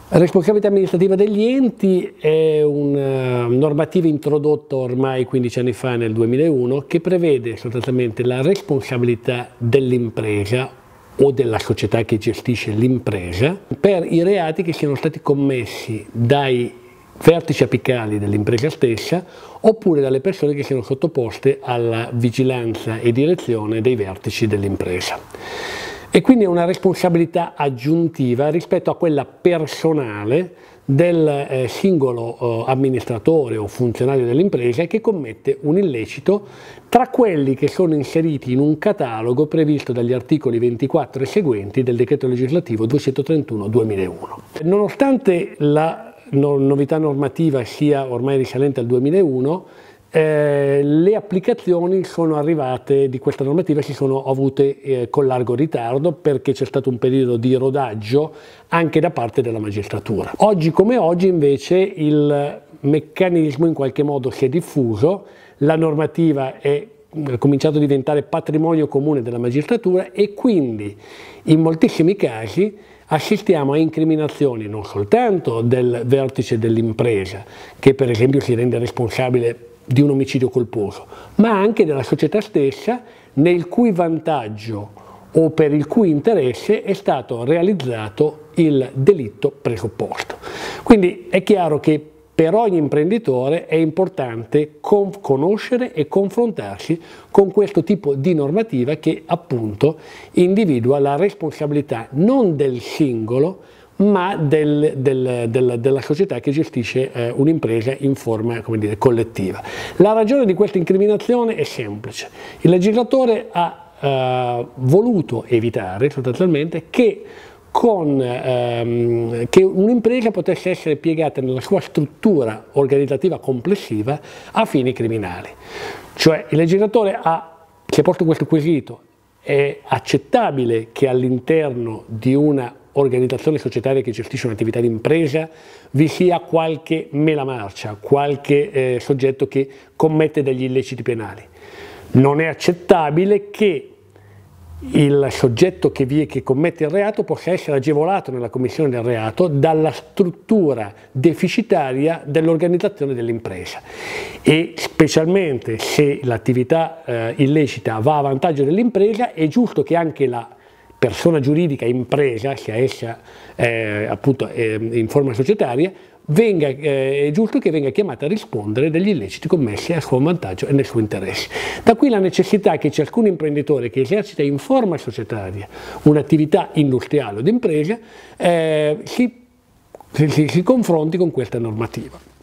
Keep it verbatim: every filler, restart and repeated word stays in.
La responsabilità amministrativa degli enti è una normativa introdotta ormai quindici anni fa, nel duemilauno, che prevede sostanzialmente la responsabilità dell'impresa o della società che gestisce l'impresa per i reati che siano stati commessi dai vertici apicali dell'impresa stessa oppure dalle persone che siano sottoposte alla vigilanza e direzione dei vertici dell'impresa. E quindi è una responsabilità aggiuntiva rispetto a quella personale del eh, singolo eh, amministratore o funzionario dell'impresa che commette un illecito tra quelli che sono inseriti in un catalogo previsto dagli articoli ventiquattro e seguenti del decreto legislativo duecentotrentuno duemilauno. Nonostante la no, novità normativa sia ormai risalente al duemilauno, Eh, le applicazioni sono arrivate di questa normativa si sono avute eh, con largo ritardo perché c'è stato un periodo di rodaggio anche da parte della magistratura. Oggi come oggi invece il meccanismo in qualche modo si è diffuso, la normativa è ha cominciato a diventare patrimonio comune della magistratura e quindi in moltissimi casi assistiamo a incriminazioni non soltanto del vertice dell'impresa che per esempio si rende responsabile di un omicidio colposo, ma anche della società stessa nel cui vantaggio o per il cui interesse è stato realizzato il delitto presupposto. Quindi è chiaro che per ogni imprenditore è importante conoscere e confrontarsi con questo tipo di normativa che appunto individua la responsabilità non del singolo ma del, del, del, della società che gestisce eh, un'impresa in forma, come dire, collettiva. La ragione di questa incriminazione è semplice. Il legislatore ha eh, voluto evitare sostanzialmente che, ehm, che un'impresa potesse essere piegata nella sua struttura organizzativa complessiva a fini criminali. Cioè il legislatore ha, si è posto questo quesito: è accettabile che all'interno di una organizzazione societaria che gestisce un'attività di impresa vi sia qualche melamarcia, qualche eh, soggetto che commette degli illeciti penali. Non è accettabile che il soggetto che, vi, che commette il reato possa essere agevolato nella commissione del reato dalla struttura deficitaria dell'organizzazione dell'impresa e specialmente se l'attività eh, illecita va a vantaggio dell'impresa è giusto che anche la persona giuridica impresa, sia essa eh, appunto eh, in forma societaria, venga, eh, è giusto che venga chiamata a rispondere degli illeciti commessi a suo vantaggio e nel suo interesse. Da qui la necessità che ciascun imprenditore che esercita in forma societaria un'attività industriale o d'impresa eh, si, si, si confronti con questa normativa.